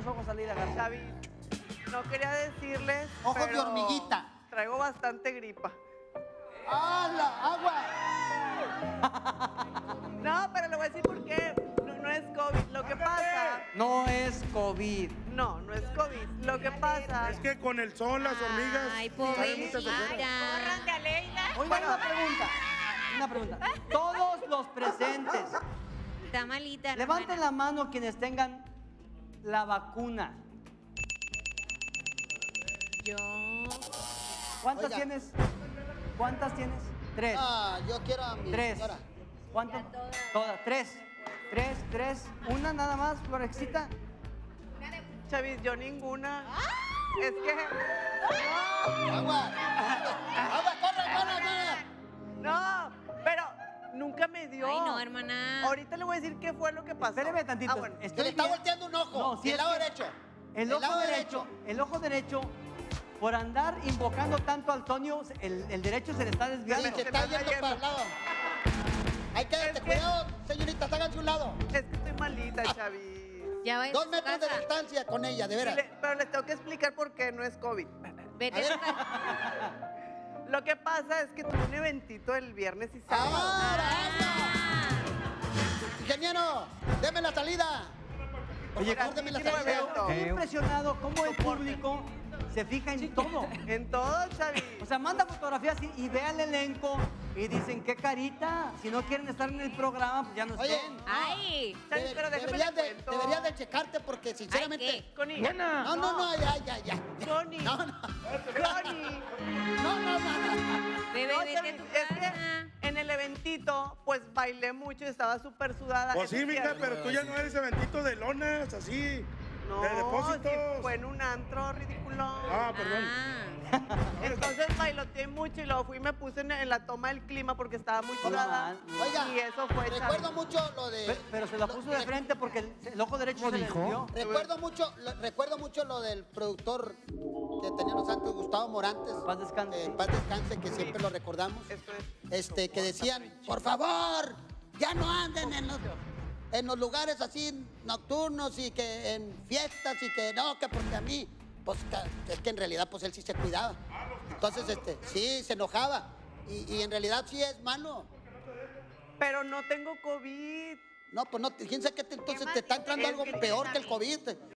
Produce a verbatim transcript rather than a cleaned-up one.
ojos a Leila Garza. Xavi, no quería decirles, Ojos de pero hormiguita. traigo bastante gripa. ¡Hala! ¡Agua! No, pero le voy a decir por qué. No, no es COVID. Lo que pasa... No es COVID. No, no es COVID. Lo que pasa... Es que con el sol, las hormigas. Ay, salen muchas ojeras. pobrecita. de Aleida. Oiga, una pregunta. Una pregunta. Todos los presentes, Está malita, levanten hermana. la mano quienes tengan la vacuna. Yo... ¿Cuántas Oiga. tienes? ¿Cuántas tienes? Tres. Ah, yo quiero a mi Tres. señora. ¿Cuántas? Todas. Tres. Tres, tres. Una nada más, Florexita. Xavi, yo ninguna. Es que... ¡Agua! ¡Agua, corre, hermana! No, pero nunca me dio. Ay, no, hermana. Ahorita le voy a decir qué fue lo que pasó. Espéreme tantito. Ah, bueno. Que Estoy le está bien. volteando un ojo. No, sí el es lado que- derecho. El ojo lado derecho, el ojo derecho, por andar invocando tanto al Tonio, el, el derecho se le está Sí, desviando. se está yendo para el lado. Hay que, Es te que- cuidado, señorita, háganse un lado. Es que estoy malita, Xavi. Ya va a Dos su metros de casa. distancia con ella, de veras. Le- pero les tengo que explicar por qué no es COVID. Vete A a ver. su casa. Lo que pasa es que tuve un eventito el viernes y sábado. ¡Ahora, Ah. ingeniero! ¡Deme la salida! Por Oye, favor, deme la sí, sí, salida. evento. Estoy impresionado cómo el público se fija en todo. En todo, Xavi. O sea, manda fotografías y, y ve al elenco y dicen, qué carita. Si no quieren estar en el programa, pues ya no Oye, estén. Ay. Xavi, Debe- pero déjame deberías, le de, cuento. deberías de checarte porque sinceramente... Ay, ¿qué? Connie. No, no, no, ya, ya, ya. Connie. No, no, Connie. no, no, no, no. Bebé, No, vete Xavi, a tu es casa. que en el eventito, pues bailé mucho y estaba súper sudada. Pues sí, Eso mija, cierto. pero tú ya no eres eventito de lonas, así. No, de depósitos. sí, fue en un antro ridículo. Ah, perdón. Ah. Entonces bailoteé mucho y luego fui y me puse en, en la toma del clima porque estaba muy Hola, sudada. man. Oiga, Y eso fue, Xavi. recuerdo mucho lo de... Pero, pero se lo lo- puso de re- frente porque el, el ojo derecho se le desvió. Recuerdo mucho, lo- recuerdo mucho lo del productor que teníamos antes, Gustavo Morantes. Paz descanse. Eh, en paz descanse, que siempre lo recordamos. Esto es- Este, que decían, por favor, ya no anden en los, en los lugares así nocturnos y que en fiestas y que no, que porque a mí, pues ca- es que en realidad pues él sí se cuidaba. Entonces, este, sí, se enojaba. Y, y en realidad sí es malo. Pero no tengo COVID. No, pues no, fíjense que te- entonces más te está entrando es algo que- peor que el COVID.